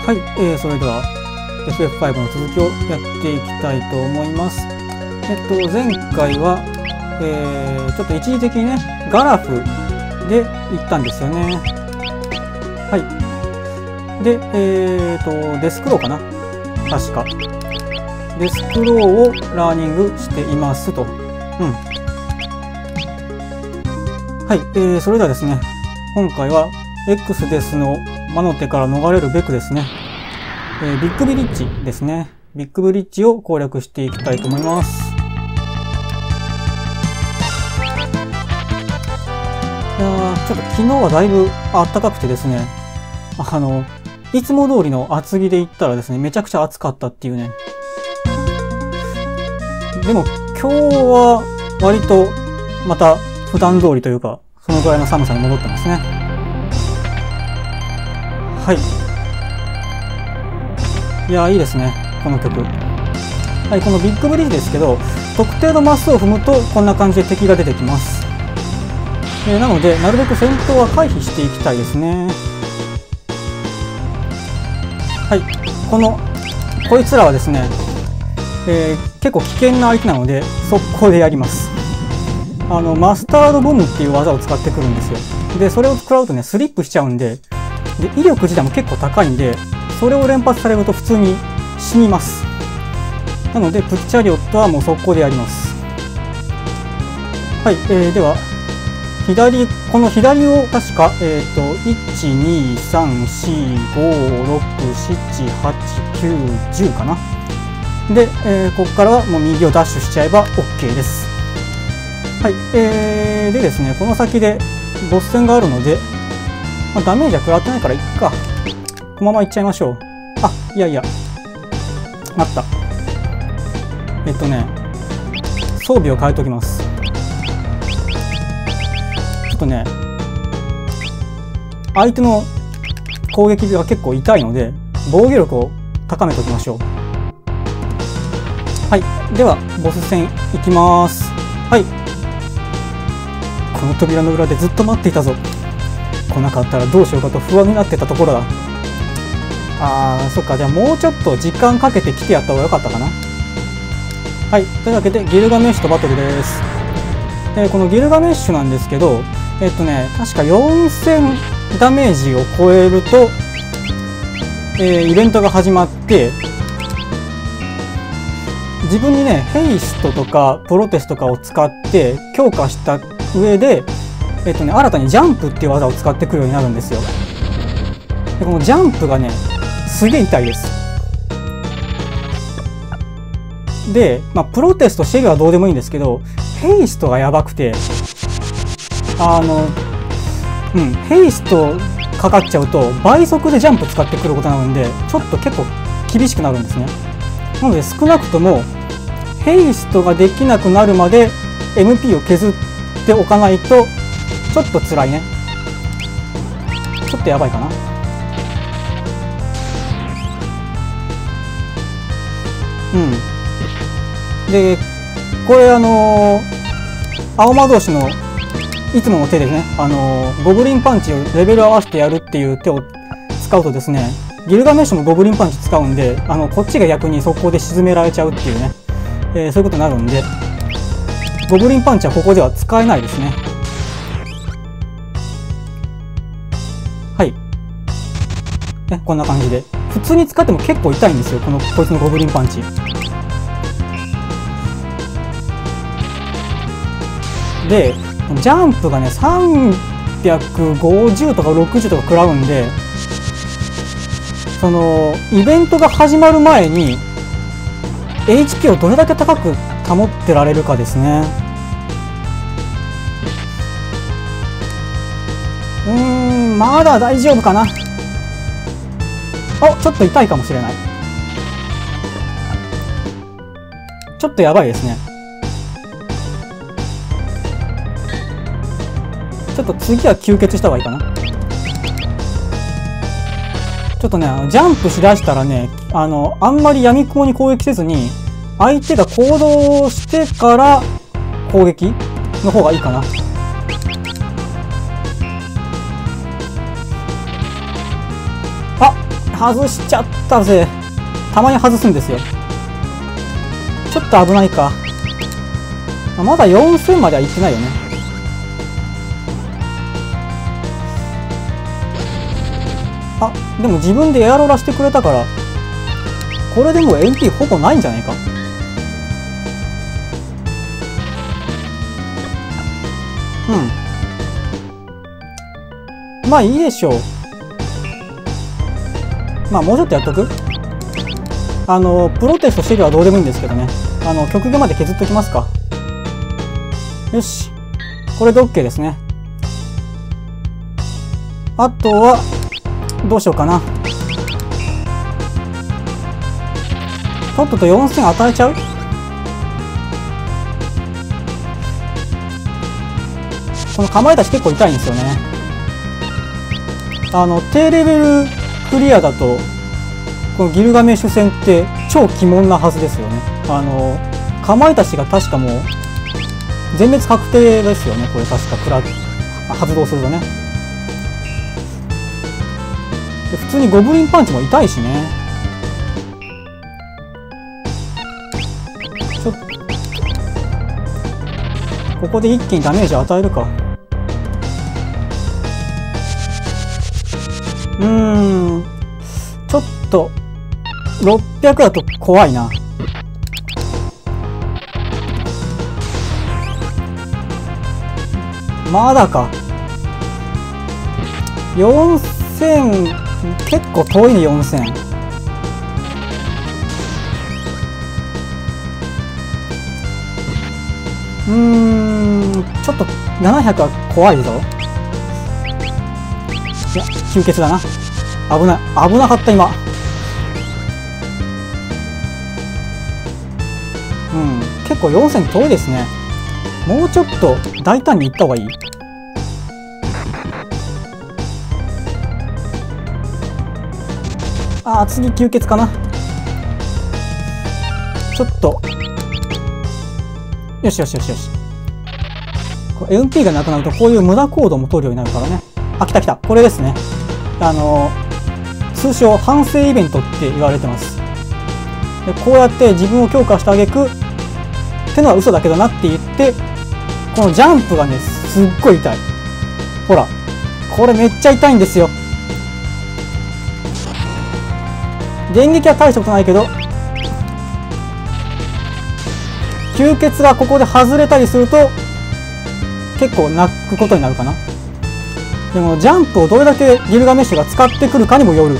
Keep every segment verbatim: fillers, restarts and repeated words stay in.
はい、えー、それでは エフエフファイブ の続きをやっていきたいと思います。えっと前回は、えー、ちょっと一時的にねガラフで行ったんですよね。はい。で、えーとデスクローかな、確かデスクローをラーニングしていますと。うん。はい、えー、それではですね、今回は X デスの魔の手から逃れるべくですね、えー、ビッグブリッジですね。ビッグブリッジを攻略していきたいと思います。いやー、ちょっと昨日はだいぶ暖かくてですね、あの、いつも通りの厚着で行ったらですね、めちゃくちゃ暑かったっていうね。でも今日は割とまた普段通りというか、そのぐらいの寒さに戻ってますね。はい。いやー、いいですね、この曲。はい、このビッグブリッジですけど、特定のマスを踏むとこんな感じで敵が出てきます。えー、なので、なるべく戦闘は回避していきたいですね。はい、この、こいつらはですね、えー、結構危険な相手なので、速攻でやります。あの、マスタードボムっていう技を使ってくるんですよ。で、それを食らうとね、スリップしちゃうんで、で、威力自体も結構高いんで、それを連発されると普通に死にます。なので、プッチャリオットはもう速攻でやります。はい、えー、では、左、この左を確か、えっと、いち、に、さん、よん、ご、ろく、なな、はち、きゅう、じゅうかな。で、えー、ここからはもう右をダッシュしちゃえば OK です。はい、えー、でですね、この先でボス戦があるので、まあ、ダメージは食らってないからいっか。このままいっちゃいましょう。あ、いやいや。待った。えっとね、装備を変えときます。ちょっとね、相手の攻撃が結構痛いので、防御力を高めておきましょう。はい。では、ボス戦いきます。はい。この扉の裏でずっと待っていたぞ。来なかったらどうしようかと不安になってたところだ。あー、そっか。じゃあもうちょっと時間かけて来てやった方がよかったかな。はい。というわけで、ギルガメッシュとバトルです。えー、このギルガメッシュなんですけど、えっとね、確かよんせんダメージを超えると、えー、イベントが始まって、自分にね、ヘイストとかプロテスとかを使って強化した上で、えっとね、新たにジャンプっていう技を使ってくるようになるんですよ。で、このジャンプがね、すげえ痛いです。で、まあ、プロテストシェルはどうでもいいんですけど、ヘイストがやばくて、あの、うん、ヘイストかかっちゃうと倍速でジャンプ使ってくることになるんで、ちょっと結構厳しくなるんですね。なので少なくともヘイストができなくなるまで エムピー を削っておかないとちょっと辛いね。ちょっとやばいかな。うん。で、これあのー、青魔導士のいつもの手でね、あのー、ゴブリンパンチをレベル合わせてやるっていう手を使うとですね、ギルガメッシュもゴブリンパンチ使うんで、あの、こっちが逆に速攻で沈められちゃうっていうね、えー、そういうことになるんで、ゴブリンパンチはここでは使えないですね。はい。ね、こんな感じで。普通に使っても結構痛いんですよ、この、こいつのゴブリンパンチ。で、ジャンプがね、さんびゃくごじゅうとかろくじゅうとか食らうんで、そのイベントが始まる前に エイチピー をどれだけ高く保ってられるかですね。うーん、まだ大丈夫かな。あ、ちょっと痛いかもしれない。ちょっとやばいですね。ちょっと次は吸血した方がいいかな。ちょっとね、ジャンプしだしたらね、あの、あんまり闇雲に攻撃せずに、相手が行動してから攻撃の方がいいかな。あ、 外しちゃったぜ。たまに外すんですよ。ちょっと危ないか。まだよんせんまでは行ってないよね。あ、でも自分でエアローラしてくれたから、これでもう エムピー ほぼないんじゃないか。うん。まあいいでしょう。まあもうちょっとやっとく。あの、プロテストしてるはどうでもいいんですけどね。あの、極限まで削っときますか。よし。これで OK ですね。あとは、どうしようかな。とっととよんせん与えちゃう？この構え出し結構痛いんですよね。あの、低レベルクリアだと、このギルガメッシュ戦って超鬼門なはずですよね。あの、構え出しが確かもう、全滅確定ですよね。これ確かクラ発動するとね。で普通にゴブリンパンチも痛いしね。ちょっとここで一気にダメージ与えるか。うーんちょっとろっぴゃくだと怖いな。まだか。よんせん結構遠いね。よんせん。うーんちょっとななひゃくは怖いぞ。いや吸血だな。危ない、危なかった今。うん結構よんせん遠いですね。もうちょっと大胆にいった方がいい。ああ次吸血かな。ちょっとよしよしよしよし。エムピー がなくなるとこういう無駄行動も取るようになるからね。あ来た来た。これですね。あの通称反省イベントって言われてます。でこうやって自分を強化してあげくってのは嘘だけどなって言って、このジャンプがねすっごい痛い。ほらこれめっちゃ痛いんですよ。電撃は大したことないけど吸血がここで外れたりすると結構泣くことになるかな。でもジャンプをどれだけギルガメッシュが使ってくるかにもよる。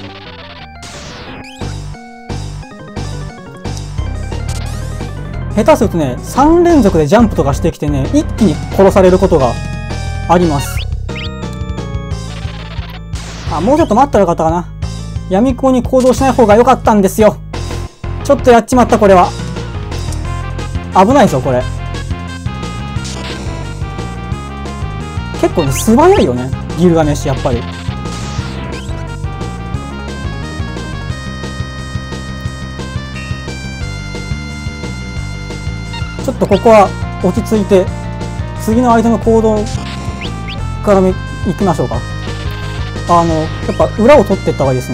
下手するとねさん連続でジャンプとかしてきてね一気に殺されることがあります。あもうちょっと待ったらよかったかな。闇雲に行動しない方が良かったんですよ。ちょっとやっちまった。これは危ないぞこれ。結構ね素早いよねギルガメッシュやっぱり。ちょっとここは落ち着いて次の相手の行動からいきましょうか。あのやっぱ裏を取っていった方がいいですね。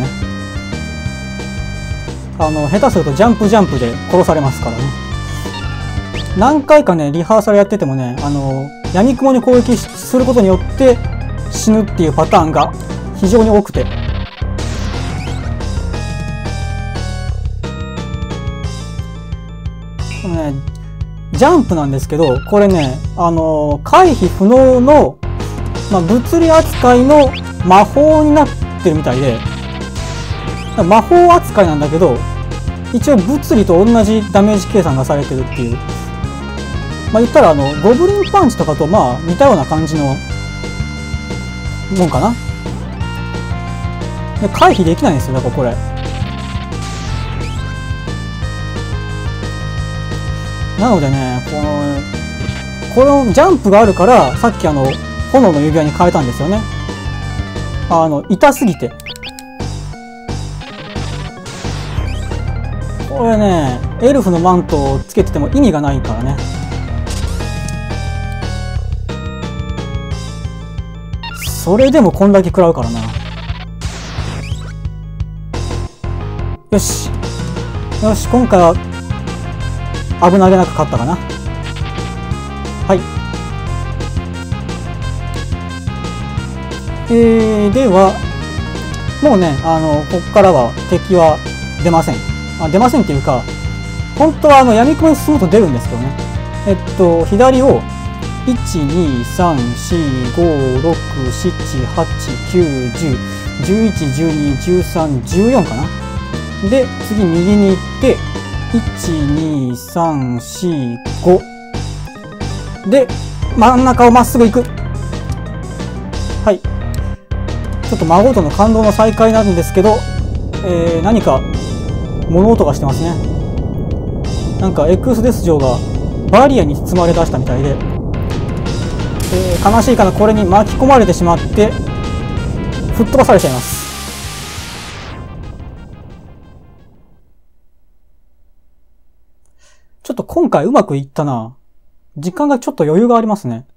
あの下手するとジャンプジャンプで殺されますからね。何回かねリハーサルやっててもねあの闇雲に攻撃することによって死ぬっていうパターンが非常に多くて、このねジャンプなんですけどこれねあの回避不能の、まあ、物理扱いの魔法になってるみたいで、魔法扱いなんだけど一応物理と同じダメージ計算がされてるっていう、まあ言ったらあのゴブリンパンチとかとまあ似たような感じのもんかな。で回避できないんですよだからこれ。なのでねこのこのジャンプがあるからさっきあの炎の指輪に変えたんですよね。あの痛すぎて。これねエルフのマントをつけてても意味がないからね。それでもこんだけ食らうからな。 よし。よし、今回は危なげなく勝ったかな。はい。えー、では、もうね、あの、こっからは敵は出ません。あ、出ませんっていうか、本当はあの、闇雲に進むと出るんですけどね。えっと、左を、いち、に、さん、よん、ご、ろく、なな、はち、きゅう、じゅう、じゅういち、じゅうに、じゅうさん、じゅうよんかな。で、次右に行って、いち、に、さん、よん、ご。で、真ん中をまっすぐ行く。はい。ちょっと孫との感動の再会なんですけど、えー、何か物音がしてますね。なんか X デス城がバリアに包まれ出したみたいで、えー、悲しいかな、これに巻き込まれてしまって吹っ飛ばされちゃいます。ちょっと今回うまくいったな。時間がちょっと余裕がありますね。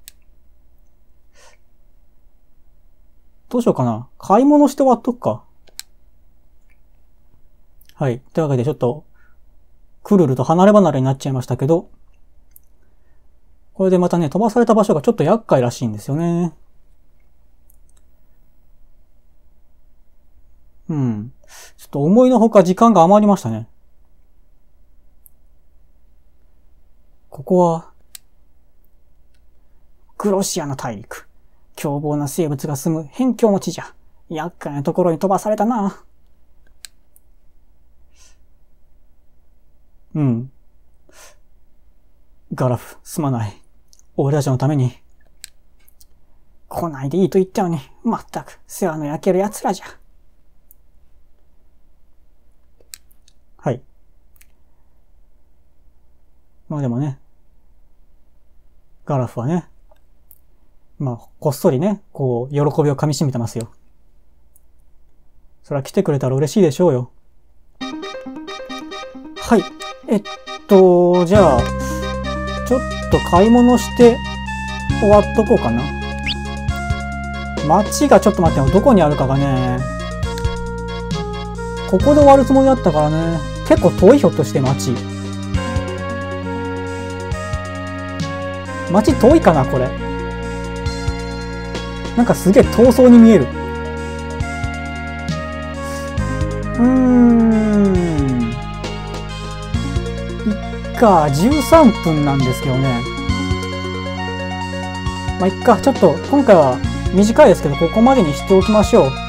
どうしようかな。買い物して終わっとくか。はい。というわけでちょっと、クルルと離れ離れになっちゃいましたけど、これでまたね、飛ばされた場所がちょっと厄介らしいんですよね。うん。ちょっと思いのほか時間が余りましたね。ここは、グロシアの大陸。凶暴な生物が住む辺境の地じゃ。厄介なところに飛ばされたな。うん。ガラフ、すまない。俺たちのために。来ないでいいと言ったのに、まったく世話の焼ける奴らじゃ。はい。まあでもね、ガラフはね、まあ、こっそりね、こう、喜びを噛み締めてますよ。そりゃ来てくれたら嬉しいでしょうよ。はい。えっと、じゃあ、ちょっと買い物して終わっとこうかな。街がちょっと待ってよ。どこにあるかがね、ここで終わるつもりだったからね。結構遠いひょっとして街。街遠いかなこれ。なんかすげえ遠そうに見える。うーん。いっか、じゅうさんぷんなんですけどね。まあ、いっか、ちょっと今回は短いですけど、ここまでにしておきましょう。